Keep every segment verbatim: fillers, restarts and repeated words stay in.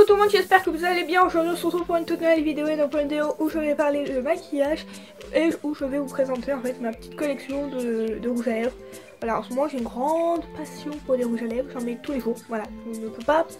coucou tout le monde, j'espère que vous allez bien. Aujourd'hui on se retrouve pour une toute nouvelle vidéo et donc pour une vidéo où je vais parler de maquillage et où je vais vous présenter en fait ma petite collection de, de rouge à lèvres. Voilà, en ce moment j'ai une grande passion pour les rouges à lèvres, j'en mets tous les jours, voilà, je ne peux pas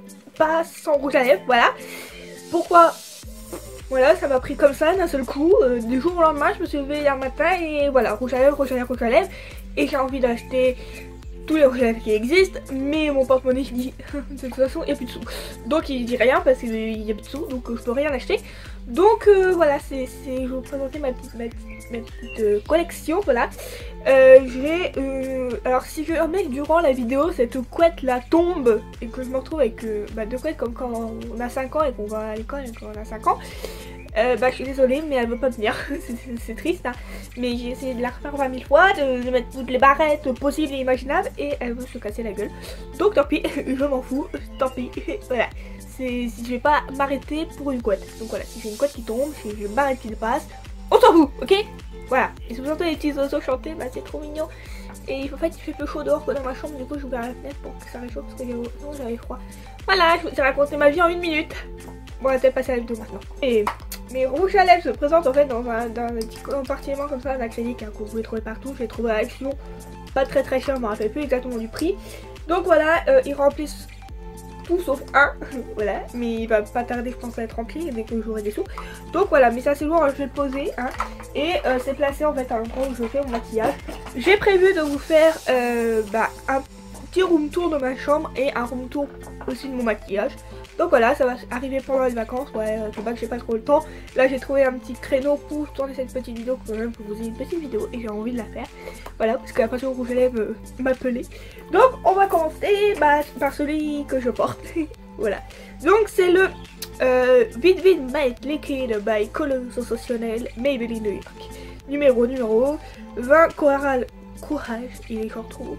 pas sans rouge à lèvres, voilà. Pourquoi? Voilà, ça m'a pris comme ça d'un seul coup, euh, du jour au lendemain, je me suis levée hier matin et voilà, rouge à lèvres, rouge à lèvres, rouge à lèvres, et j'ai envie d'acheter tous les rouges à lèvres qui existent, mais mon porte-monnaie dit de toute façon il n'y a plus de sous, donc il dit rien parce qu'il n'y a plus de sous, donc euh, je peux rien acheter. Donc euh, voilà, c'est, je vais vous présenter ma petite, ma petite, ma petite euh, collection, voilà. Euh, j'ai, euh, alors si je remets durant la vidéo cette couette là tombe et que je me retrouve avec euh, bah, deux couettes comme quand on a cinq ans et qu'on va à l'école et quand on a cinq ans, Euh, bah je suis désolée mais elle veut pas venir, c'est triste hein. Mais j'ai essayé de la refaire vingt mille fois, de, de mettre toutes les barrettes possibles et imaginables et elle veut se casser la gueule. Donc tant pis, je m'en fous, tant pis, voilà. Si je vais pas m'arrêter pour une couette. Donc voilà, si j'ai une couette qui tombe, si j'ai une barrette qui dépasse, on s'en fout, ok? Voilà, et si vous entendez les petits oiseaux chanter, bah c'est trop mignon. Et en fait il fait plus chaud dehors que dans ma chambre, du coup j'ai ouvert la fenêtre pour que ça réchauffe parce que sinon j'avais froid. Voilà, je vous ai raconté ma vie en une minute. Bon, on va peut-être passer à la vidéo maintenant. Et mes rouges à lèvres se présentent en fait dans un, dans un petit compartiment comme ça, un acrylique hein, que vous pouvez trouver partout. Je l'ai trouvé à Action, pas très très cher, je me rappelle plus exactement du prix. Donc voilà, euh, ils remplissent tout sauf un, voilà, mais il va pas tarder je pense à être rempli dès que j'aurai des sous. Donc voilà, mais ça c'est lourd, je vais le poser hein, et euh, c'est placé en fait à l'endroit où je fais mon maquillage. J'ai prévu de vous faire euh, bah, un petit room tour de ma chambre et un room tour aussi de mon maquillage. Donc voilà, ça va arriver pendant les vacances, ouais, c'est pas que j'ai pas trop le temps. Là j'ai trouvé un petit créneau pour tourner cette petite vidéo, quand même pour vous ayez une petite vidéo et j'ai envie de la faire. Voilà, parce que la passion rouge à lèvres euh, m'appelait. Donc on va commencer bah, par celui que je porte. Voilà, donc c'est le euh, Vivid Matte Liquid by Color Sensationnel Maybelline New York. Numéro numéro vingt Coral Courage, il est genre trop beau.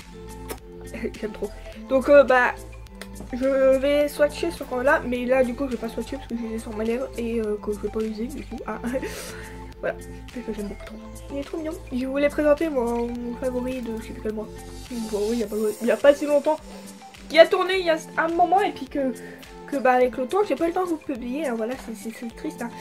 J'aime trop. Donc euh, bah je vais swatcher ce rang là, mais là du coup je vais pas swatcher parce que j'ai sur ma lèvre et euh, que je vais pas user du coup. Ah. Voilà, parce que j'aime beaucoup trop. Il est trop mignon. Je voulais présenter mon, mon favori de je sais plus quel mois. Bon, oui, il y a pas, il y a pas si longtemps. Qui a tourné il y a un moment et puis que, que bah avec le temps j'ai pas eu le temps de vous publier. Hein, voilà, c'est triste. Hein.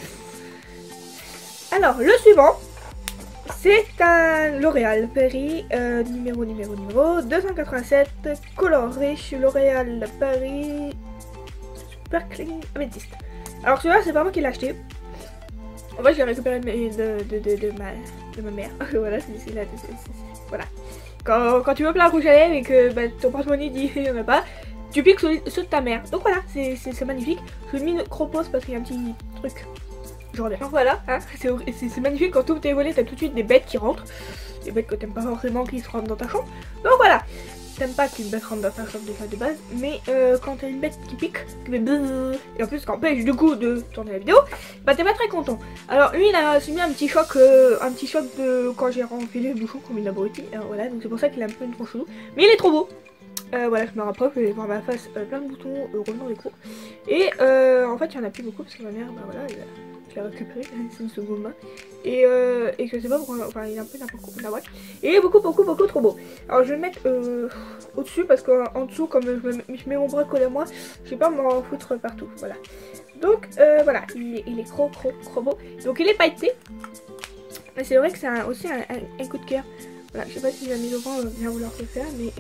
Alors le suivant. C'est un L'Oréal Paris euh, numéro numéro numéro deux cent quatre-vingt-sept Color Riche L'Oréal Paris Sparkling Amethyst. Alors celui-là c'est pas moi qui l'ai acheté. En fait j'ai récupéré de, de, de, de, de, ma, de ma mère. Voilà, c'est là. Voilà. Quand, quand tu veux plein rouge à lèvres et que bah, ton porte-monnaie dit il n'y en a pas, tu piques ceux, ceux de ta mère. Donc voilà, c'est magnifique. Je l'ai mis une cropose parce qu'il y a un petit truc. Genre voilà, hein, c'est magnifique quand tu ouvres tes volets, t'as tout de suite des bêtes qui rentrent. Des bêtes que t'aimes pas forcément qui se rentrent dans ta chambre. Donc voilà, t'aimes pas qu'une bête rentre dans ta chambre déjà de base, mais euh, quand t'as une bête qui pique, qui fait bzzz, et en plus qu'empêche du coup de tourner la vidéo, bah t'es pas très content. Alors lui il a subi un petit choc, euh, un petit choc de quand j'ai renfilé le bouchon comme une abruti, hein, voilà, donc c'est pour ça qu'il a un peu une tronche chelou. Mais il est trop beau. Euh, voilà, je me rapproche, je vais voir ma face, euh, plein de boutons, euh, revenant des cours. Et euh, en fait il y en a plus beaucoup parce que ma mère, bah voilà, il a... je l'ai récupéré, c'est une seconde main. Et, euh, et je sais pas pourquoi, enfin il est un peu n'importe quoi, ouais. Et il est beaucoup beaucoup beaucoup trop beau. Alors je vais le mettre euh, au dessus parce qu'en dessous comme je, me, je mets mon bras collé à moi, je vais pas m'en foutre partout, voilà. Donc euh, voilà, il est, il est trop trop trop beau. Donc il est pailleté. Mais c'est vrai que c'est aussi un, un, un coup de cœur. Voilà, je sais pas si la mise au vent vient vouloir se faire, mais...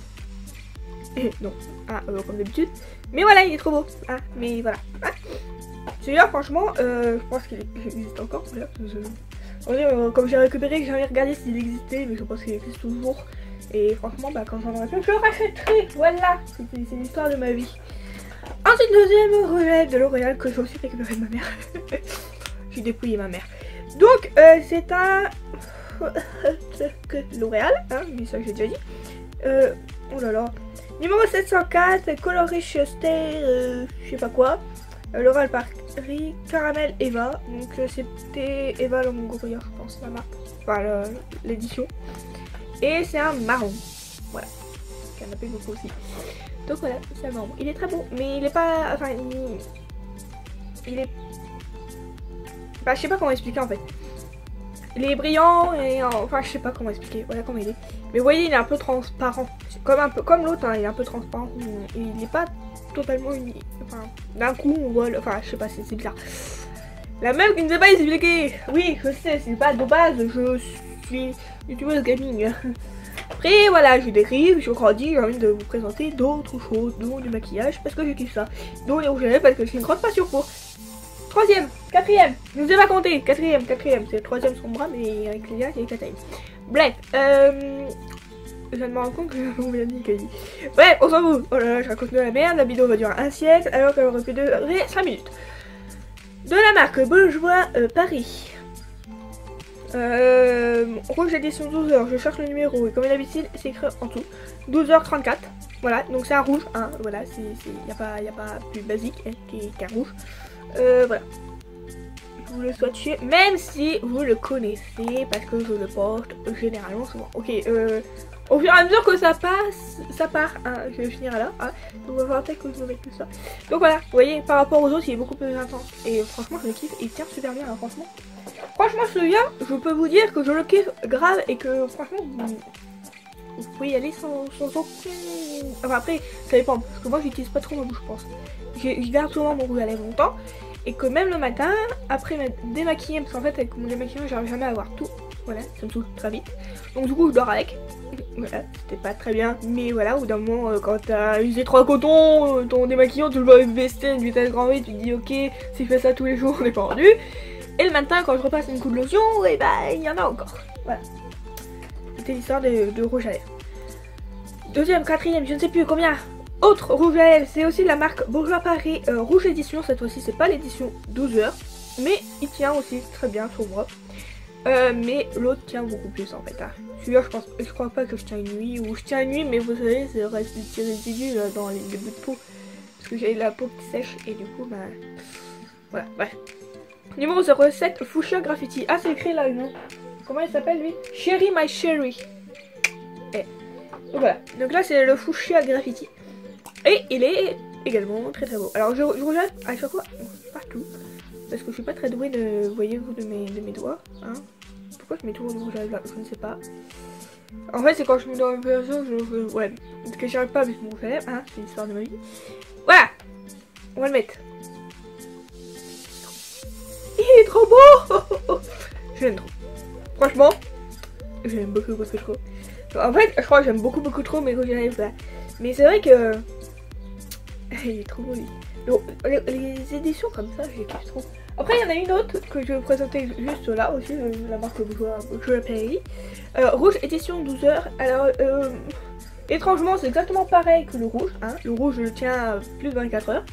non, ah, euh, comme d'habitude. Mais voilà, il est trop beau. Ah, mais voilà. Ah. Celui-là, franchement, euh, je pense qu'il existe encore. Voilà. Je... Euh, comme j'ai récupéré, j'avais regardé s'il existait, mais je pense qu'il existe toujours. Et franchement, bah, quand j'en aurai plus, je le rachèterai. Voilà, c'est l'histoire de ma vie. Ensuite, deuxième relève de L'Oréal que j'ai aussi récupéré de ma mère. J'ai dépouillé ma mère. Donc, euh, c'est un L'Oréal, hein, mais ça j'ai déjà dit. Euh, oh là là. Numéro sept cent quatre, Color Riche Stay, euh, je sais pas quoi. Euh, L'Oréal Paris, Caramel Eva. Donc euh, c'était Eva Longoria, je pense, la marque. Enfin, l'édition. Et c'est un marron. Voilà. Il y en a plus beaucoup aussi. Donc voilà, c'est un marron. Il est très beau, mais il est pas. Enfin, il. Il est. Bah, je sais pas comment expliquer en fait. Il est brillant et. Enfin, je sais pas comment expliquer. Voilà comment il est. Mais vous voyez, il est un peu transparent. Comme un peu comme l'autre, hein, il est un peu transparent. Il n'est pas totalement uni. Enfin, d'un coup, on voit le... Enfin, je sais pas, c'est bizarre. La même qui ne sait pas expliquer. Oui, je sais, c'est pas de base, je suis youtubeuse gaming. Après, voilà, je dérive, je grandis, j'ai envie de vous présenter d'autres choses, dont du maquillage, parce que je kiffe ça. Dont les rouges à lèvres, parce que j'ai une grande passion pour. Troisième, quatrième, je ne sais pas compter. Quatrième, quatrième, c'est le troisième sur mon bras, mais avec les gars, c'est quatrième. Bref, euh... je viens de me rendre compte que vous m'avez dit que... Bref, on s'en fout. Oh là là, je raconte de la merde, la vidéo va durer un siècle, alors qu'elle aurait pu durer cinq minutes. De la marque Bourjois euh, Paris. Euh, rouge édition douze heures, je cherche le numéro et comme d'habitude c'est écrit en dessous douze heures trente-quatre. Voilà, donc c'est un rouge, hein, voilà, c'est il n'y a, pas, y a pas plus basique hein, qu'un rouge. Euh, voilà. Vous le swatchez, même si vous le connaissez parce que je le porte généralement souvent. Ok, euh, au fur et à mesure que ça passe, ça part, hein, je vais finir là, hein, donc on va voir peut-être que je me mette tout ça. Donc voilà, vous voyez, par rapport aux autres, il est beaucoup plus intense. Et franchement, je le kiffe, il tient super bien, hein, franchement. Franchement, celui-là, je peux vous dire que je le kiffe grave et que franchement, vous, vous pouvez y aller sans, sans aucun... Enfin après, ça dépend, parce que moi, j'utilise pas trop ma bouche, je pense. Je garde souvent mon rouge à lèvres longtemps. Et que même le matin, après m'être démaquillée, parce qu'en fait avec mon démaquillement j'arrive jamais à avoir tout, voilà, ça me saoule très vite. Donc du coup je dors avec, voilà, c'était pas très bien, mais voilà, au bout d'un moment euh, quand t'as usé trois cotons, euh, ton démaquillant tu le vois baisser une vitesse grand V, tu te dis ok, si je fais ça tous les jours on est pas rendu. Et le matin quand je repasse une coup de lotion, et bah il y en a encore, voilà. C'était l'histoire de, de rouge à lèvres. Deuxième, quatrième, je ne sais plus combien. Autre rouge à lèvres, c'est aussi la marque Bourjois Paris euh, Rouge Édition. Cette fois-ci, c'est pas l'édition douze heures, mais il tient aussi très bien sur moi. Euh, mais l'autre tient beaucoup plus en fait. Hein. Celui-là, je pense, je crois pas que je tiens une nuit ou je tiens une nuit, mais vous savez, c'est reste des petits résidus euh, dans les, les bouts de peau parce que j'ai la peau qui sèche et du coup, bah voilà. Bref. Numéro zéro sept, Fuchsia Graffiti. Ah, c'est écrit là, non? Comment il s'appelle lui? Cherry My Cherry. Et donc voilà. Donc là, c'est le Fuchsia Graffiti. Et il est également très très beau. Alors je, je regarde à chaque fois partout. Parce que je suis pas très douée de, voyez-vous, de mes, de mes doigts. Hein. Pourquoi je mets toujours le rouge à lèvres là? Je ne sais pas. En fait c'est quand je mets dans une version, je, je... Ouais. Parce que j'arrive pas avec mon rouge à lèvres. Hein. C'est l'histoire de ma vie. Voilà. On va le mettre. Il est trop beau. Je l'aime trop. Franchement, je l'aime beaucoup beaucoup trop. En fait, je crois que j'aime beaucoup beaucoup trop mes rouges à lèvres là. Mais c'est vrai que... Il est trop beau lui. Donc, les, les éditions comme ça, je les kiffe trop. Après, il y en a une autre que je vais vous présenter juste là aussi, euh, la marque Bourjois Paris. Euh, rouge édition douze heures. Alors, euh, étrangement, c'est exactement pareil que le rouge. Hein. Le rouge, je le tiens plus de vingt-quatre heures.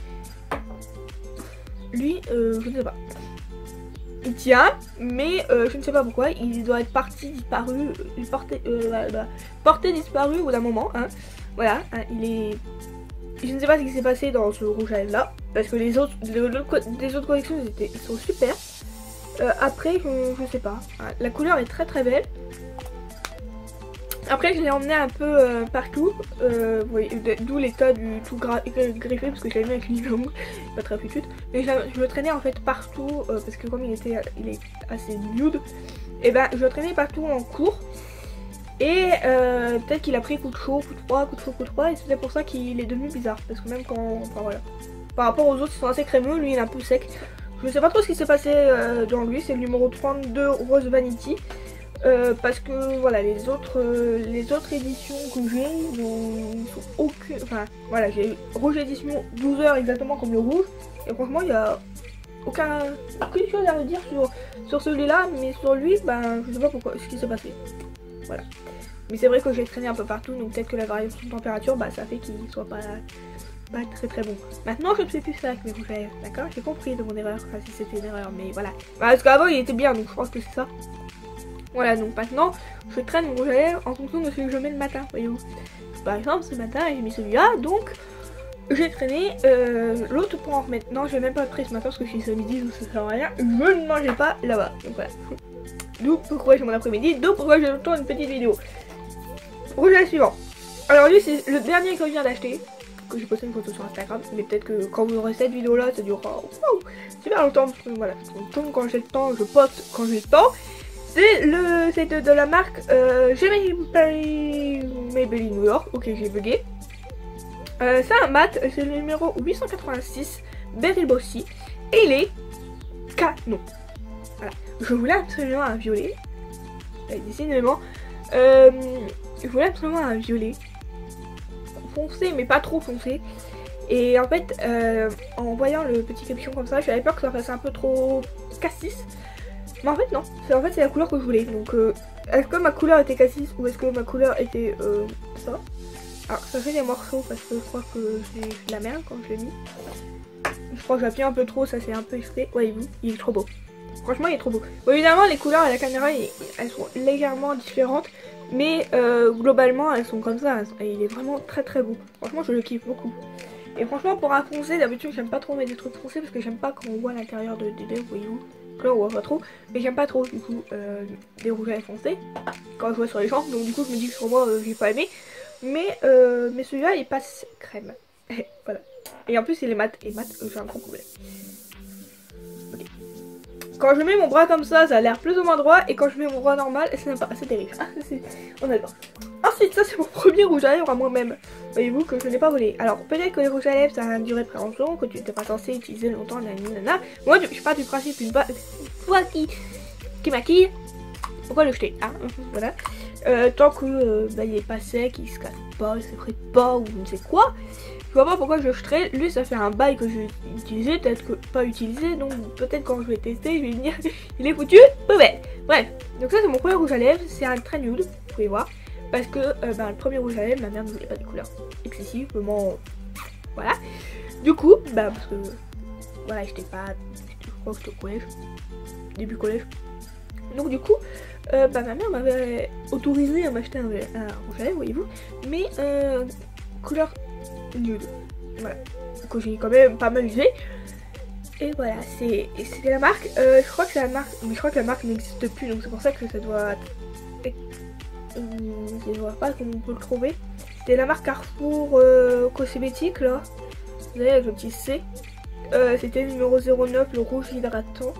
Lui, euh, je ne sais pas. Il tient, mais euh, je ne sais pas pourquoi. Il doit être parti, disparu, euh, porté, euh, bah, porté disparu au bout d'un moment. Hein. Voilà, hein, il est... Je ne sais pas ce qui s'est passé dans ce rouge à lèvres là, parce que les autres, les autres, les autres collections ils, étaient, ils sont super. Euh, après, je, je sais pas. La couleur est très très belle. Après, je l'ai emmené un peu euh, partout. Euh, D'où l'état du tout griffé, parce que je l'ai mis avec une longue, pas très petite. Mais je, je le traînais en fait partout, euh, parce que comme il était, il est assez nude, et ben je le traînais partout en cours. Et euh, peut-être qu'il a pris coup de chaud, coup de froid, coup de chaud, coup de froid, et c'est pour ça qu'il est devenu bizarre. Parce que même quand, enfin voilà, par rapport aux autres, ils sont assez crémeux, lui il est un peu sec. Je ne sais pas trop ce qui s'est passé euh, dans lui, c'est le numéro trente-deux Rose Vanity. Euh, parce que voilà, les autres euh, les autres éditions que j'ai n'ont aucune. Enfin voilà, j'ai rouge édition douze heures exactement comme le rouge. Et franchement, il n'y a aucun, aucune chose à redire sur, sur celui-là, mais sur lui, ben je sais pas pourquoi, ce qui s'est passé. Voilà. Mais c'est vrai que j'ai traîné un peu partout, donc peut-être que la variation de température, bah ça fait qu'il soit pas, pas très très bon. Maintenant je ne fais plus ça avec mes rouges à lèvres, d'accord? J'ai compris de mon erreur, enfin si c'était une erreur, mais voilà. Bah, parce qu'avant il était bien, donc je pense que c'est ça. Voilà, donc maintenant je traîne mon rouge à lèvres en fonction de ce que je mets le matin, voyez-vous. Par exemple ce matin j'ai mis celui-là, donc j'ai traîné euh, l'autre pour en remettre. Non, je vais même pas le prendre ce matin parce que je suis ce midi, donc ça sert à rien. Je ne mangeais pas là-bas, donc voilà. D'où pourquoi j'ai mon après-midi, d'où pourquoi je tourne une petite vidéo. Rouge à lèvres suivant. Alors lui c'est le dernier que je viens d'acheter, que j'ai posté une photo sur Instagram, mais peut-être que quand vous aurez cette vidéo là, ça durera wow, super longtemps, parce que voilà, je tourne quand j'ai le temps, je poste quand j'ai le temps. C'est le, c'est de, de la marque euh, Maybelline New York. Ok, j'ai bugué. Euh, c'est un mat, c'est le numéro huit cent quatre-vingt-six, Berry Bossy. Et il est canon. Voilà. Je voulais absolument un violet. Euh, décidément. Euh, je voulais absolument un violet. Foncé, mais pas trop foncé. Et en fait, euh, en voyant le petit capuchon comme ça, j'avais peur que ça fasse un peu trop cassis. Mais en fait, non. En fait, c'est la couleur que je voulais. Donc, euh, est-ce que ma couleur était cassis ou est-ce que ma couleur était euh, ça? Alors, ça fait des morceaux parce que je crois que c'est de la merde quand je l'ai mis. Je crois que j'ai appuyé un peu trop, ça c'est un peu exprès. Voyez-vous, il est trop beau. Franchement, il est trop beau. Bon, évidemment, les couleurs à la caméra, elles sont légèrement différentes. Mais euh, globalement, elles sont comme ça. Et il est vraiment très très beau. Franchement, je le kiffe beaucoup. Et franchement, pour un foncé, d'habitude, j'aime pas trop mettre des trucs foncés parce que j'aime pas quand on voit l'intérieur de des lèvres, voyez-vous. Là, on voit pas trop. Mais j'aime pas trop, du coup, euh, des rouges à lèvres foncés quand je vois sur les gens. Donc, du coup, je me dis que sur moi, euh, j'ai pas aimé. Mais, euh, mais celui-là, il passe crème. Voilà. Et en plus, il est mat. Et mat, euh, j'ai un gros problème. Okay. Quand je mets mon bras comme ça, ça a l'air plus ou moins droit. Et quand je mets mon bras normal, c'est pas assez terrible. On adore. Ensuite, ça c'est mon premier rouge à lèvres à moi-même. Voyez-vous que je n'ai pas volé. Alors, peut-être que les rouges à lèvres, ça a une durée de prévention, que tu n'étais pas censé utiliser longtemps, nanana. Moi, je pars du principe une fois qui, qui maquille, pourquoi le jeter, hein? Voilà. Euh, tant que euh, bah, il est pas sec, il se casse pas, il se frite pas ou je ne sais quoi. Je vois pas pourquoi je le jeterais. Lui, ça fait un bail que j'ai utilisé, peut-être que pas utilisé, donc peut-être quand je vais tester, je vais me dire il est foutu, poubelle. Bref, donc ça c'est mon premier rouge à lèvres, c'est un très nude, vous pouvez voir. Parce que euh, bah, le premier rouge à lèvres, ma mère ne voulait pas de couleur excessive, vraiment. Voilà. Du coup, bah parce que voilà, j'étais pas. Je crois que j'étais au collège. Début collège. Donc du coup, euh, bah, ma mère m'avait autorisé à m'acheter un, un rouge à lèvres, voyez-vous. Mais euh, couleur nude. Voilà. Que j'ai quand même pas mal usé. Et voilà, c'est la marque. Euh, je crois que c'est la marque. Mais je crois que la marque n'existe plus, donc c'est pour ça que ça doit. Je ne vois pas comment on peut le trouver. C'était la marque Carrefour euh, cosmétique là. Vous voyez avec le petit C. Euh, C'était le numéro zéro neuf, le rouge hydratant.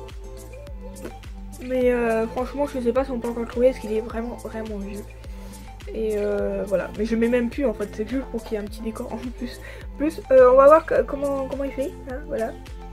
Mais euh, franchement je sais pas si on peut encore le trouver parce qu'il est vraiment vraiment vieux. Et euh, voilà. Mais je mets même plus en fait. C'est juste pour qu'il y ait un petit décor en plus. Plus euh, on va voir que, comment, comment il fait. Hein, voilà.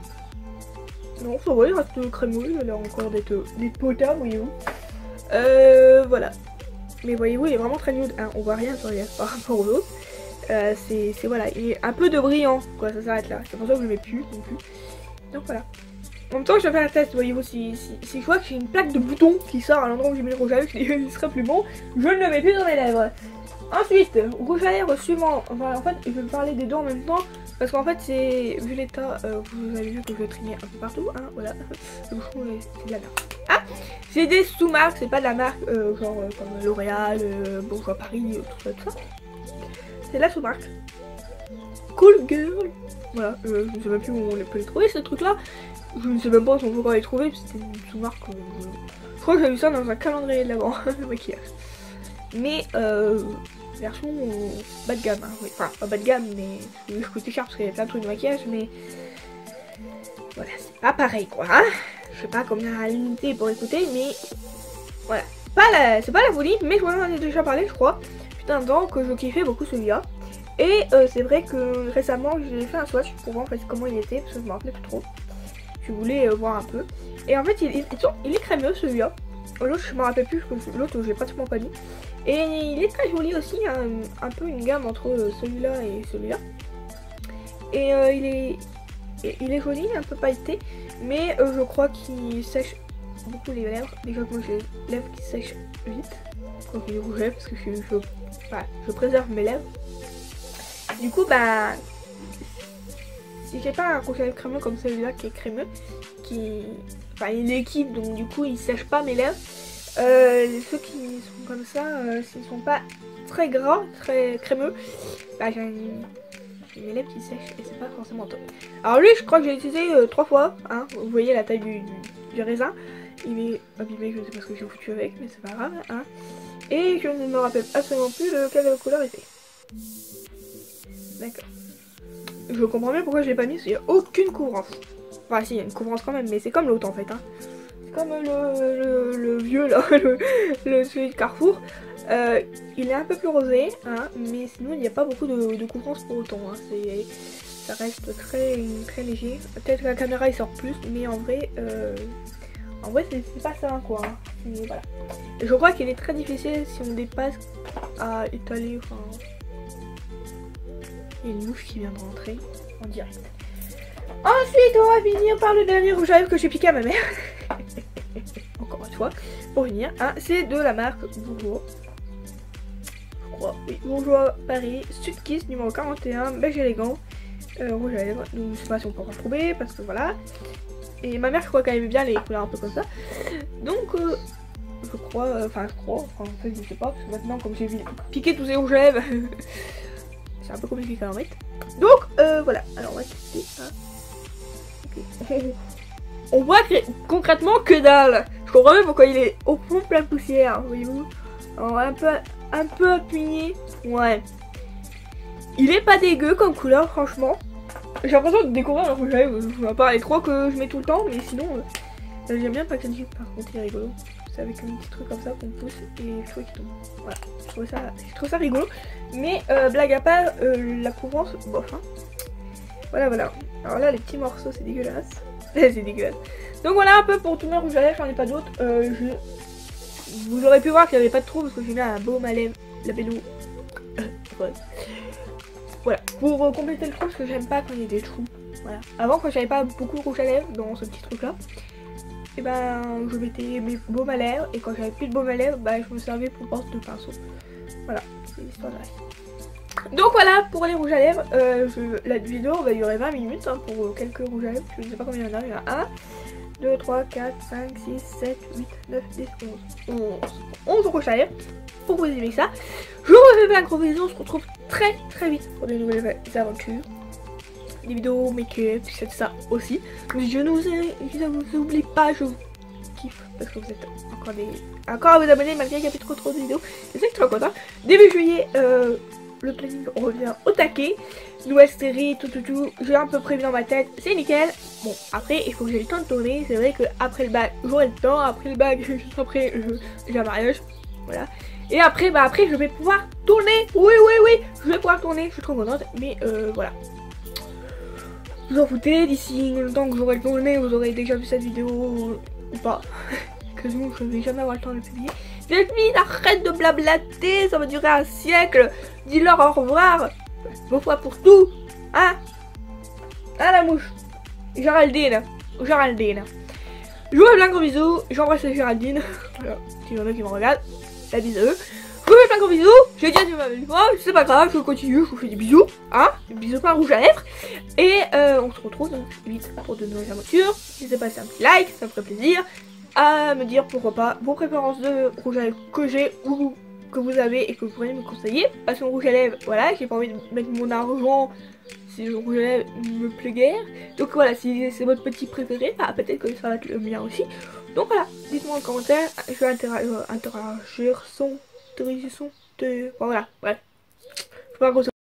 Non ça va, il reste crémeux. Il a l'air encore d'être potable, voyez-vous. Euh, voilà. Mais voyez-vous, il est vraiment très nude, hein. On voit rien sur les par rapport aux autres. Euh, c'est voilà, il est un peu de brillant, quoi, ça s'arrête là. C'est pour ça que je le mets plus non plus. Donc voilà. En même temps, je vais faire un test, voyez-vous, si, si, si je vois que j'ai une plaque de bouton qui sort à l'endroit où j'ai mis le rouge à lèvres, il serait plus bon, je ne le mets plus dans mes lèvres. Ensuite, rouge à lèvres suivant. Voilà, en fait, je vais parler des deux en même temps. Parce qu'en fait, c'est. Vu l'état, euh, vous avez vu que je vais trimer un peu partout, hein, voilà. Le bouchon, c'est de la merde. Ah, c'est des sous-marques, c'est pas de la marque euh, genre euh, comme L'Oréal, euh, Bourgeois Paris, euh, tout ça, tout ça. C'est la sous-marque. Cool Girl. Voilà, euh, je ne sais même plus où on peut les trouver ces trucs-là. Je ne sais même pas si on peut encore les trouver, c'était une sous-marque. Euh, je crois que j'ai vu ça dans un calendrier de l'avant, le maquillage. Mais euh, version euh, bas de gamme, hein, oui. Enfin pas bas de gamme, mais je coûtais cher parce qu'il y avait plein de trucs de maquillage, mais voilà, c'est pas pareil quoi. Hein, je sais pas combien à limiter pour écouter, mais voilà. C'est pas la folie, mais je vous en ai déjà parlé, je crois. Putain de temps que je kiffais beaucoup celui-là. Et euh, c'est vrai que récemment j'ai fait un swatch pour voir en fait comment il était, parce que je me rappelais plus trop. Je voulais euh, voir un peu. Et en fait il, il, il est crémeux celui-là. L'autre je me rappelle plus, parce que l'autre j'ai pratiquement pas mis. Et il est très joli aussi, hein, un peu une gamme entre celui-là et celui-là. Et euh, il est il est joli, un peu pailleté, mais euh, je crois qu'il sèche beaucoup les lèvres. Déjà que moi j'ai les lèvres qui sèchent vite quand il est rouge parce que je, je, enfin, je préserve mes lèvres. Du coup bah si j'ai pas un rouge à lèvres crémeux comme celui-là qui est crémeux, qui enfin il est liquide donc du coup il sèche pas mes lèvres. Euh, ceux qui sont comme ça, euh, s'ils sont pas très gras, très crémeux, bah j'ai mes lèvres qui sèchent et c'est pas forcément top. Alors lui je crois que j'ai utilisé euh, trois fois, hein. Vous voyez la taille du, du, du raisin, il est abîmé, je sais pas ce que j'ai foutu avec mais c'est pas grave, hein. Et je ne me rappelle absolument plus de quelle couleur il fait. D'accord. Je comprends bien pourquoi je l'ai pas mis parce qu'il n'y a aucune couvrance. Enfin si, il y a une couvrance quand même, mais c'est comme l'autre en fait, hein. comme le, le, le vieux là, le, le celui de Carrefour. Euh, il est un peu plus rosé, hein, mais sinon il n'y a pas beaucoup de, de concurrence pour autant. Hein. C'est, ça reste très, très léger. Peut-être que la caméra il sort plus, mais en vrai, euh, en vrai c'est pas ça quoi. Hein. Et voilà. Et je crois qu'il est très difficile si on dépasse à étaler. Enfin, il y a une mouche qui vient de rentrer en direct. Ensuite, on va finir par le dernier rouge à lèvres que j'ai piqué à ma mère. Encore une fois, pour finir, hein, c'est de la marque Bourjois. Je crois, oui, Bourjois Paris, Sud Kiss numéro quarante et un, beige élégant, euh, rouge à lèvres. Donc, je sais pas si on peut en trouver parce que voilà. Et ma mère, je crois qu'elle aimait bien les couleurs un peu comme ça. Donc, euh, je crois, enfin, euh, je crois, enfin, en fait, je sais pas, parce que maintenant, comme j'ai vu piquer tous ces rouges à lèvres, c'est un peu compliqué à en mettre. Donc, euh, voilà. Alors, on va tester ça. Okay. On voit que, concrètement que dalle. Je comprends même pourquoi il est au fond plein de poussière, voyez-vous. Alors un peu, un peu appuyé. Ouais. Il est pas dégueu comme couleur, franchement. J'ai l'impression de découvrir le rouge à lèvres. Je vois pas les trois que je mets tout le temps, mais sinon, euh, j'aime bien le packaging. Par contre, il est rigolo. C'est avec un petit truc comme ça qu'on pousse et je trouve qu'il tombe. Voilà. Je trouve ça, je trouve ça rigolo. Mais euh, blague à part, euh, la couvrance, bof. Hein. Voilà, voilà. Alors là, les petits morceaux, c'est dégueulasse. C'est dégueulasse. Donc voilà un peu pour tous mes rouges à lèvres, j'en ai pas d'autres. Euh, je... Vous aurez pu voir qu'il n'y avait pas de trou parce que j'ai mis un baume à lèvres, la bénou. Ouais. Voilà, pour euh, compléter le trou, parce que j'aime pas quand il y a des trous. Voilà. Avant, quand j'avais pas beaucoup de rouge à lèvres dans ce petit truc là, et ben je mettais mes baumes à lèvres et quand j'avais plus de baume à lèvres, bah je me servais pour porte de pinceau. Voilà, c'est l'histoire de la vie. Donc voilà pour les rouges à lèvres, euh, je, la vidéo va durer vingt minutes hein, pour euh, quelques rouges à lèvres, je ne sais pas combien il y en a, il y en a un, deux, trois, quatre, cinq, six, sept, huit, neuf, dix, onze, onze, onze rouges à lèvres, pour vous aimer ça. Je vous fais plein de gros bisous, on se retrouve très très vite pour de nouvelles aventures, des vidéos make-up, tout ça aussi. Je ne vous, je vous oublie pas, je vous kiffe parce que vous êtes encore, des, encore à vous abonner malgré qu'il n'y a plus trop trop de vidéos, je sais que tu es content. Début juillet, euh, le planning revient au taquet. Nouvelle série, tout tout tout, j'ai un peu prévu dans ma tête, c'est nickel. Bon, après, il faut que j'ai le temps de tourner. C'est vrai que après le bac, j'aurai le temps. Après le bac, juste après, euh, j'ai un mariage. Voilà. Et après, bah après, je vais pouvoir tourner. Oui, oui, oui, je vais pouvoir tourner. Je suis trop contente. Mais euh, voilà. Vous en foutez, d'ici le temps que j'aurai tourné, vous aurez déjà vu cette vidéo ou pas. Que sinon, je vais jamais avoir le temps de le publier. Delphine, arrête de blablater, ça va durer un siècle. Dis-leur au revoir. Bonne fois pour tout. Hein? Ah la mouche. Géraldine. Géraldine. Je vous fais plein de gros bisous. J'embrasse Géraldine. Voilà. S'il y en a qui me regardent. La bise à eux. Je vous fais plein de gros bisous. J'ai déjà dit ma belle fois. C'est pas grave. Je continue. Je vous fais des bisous. Hein? Des bisous plein rouge à lèvres. Et euh, on se retrouve donc vite pour de nouvelles aventures. N'hésitez pas à laisser un petit like. Ça me ferait plaisir. À me dire pourquoi pas vos préférences de rouge à lèvres que j'ai ou que vous avez et que vous pourriez me conseiller. Parce que rouge à lèvres, voilà, j'ai pas envie de mettre mon argent si le rouge à lèvres me plaît guère. Donc voilà, si c'est votre petit préféré, bah, peut-être que ça va être le mien aussi. Donc voilà, dites-moi en commentaire, je vais interagir, interagir son, interagir son, de... Bon, voilà, bref. Je sais pas